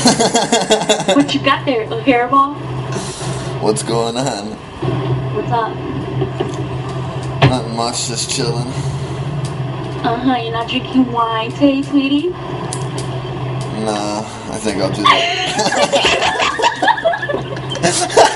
What you got there? A hairball? What's going on? What's up? Nothing much, just chilling. You're not drinking wine today, sweetie? Nah, I think I'll do that.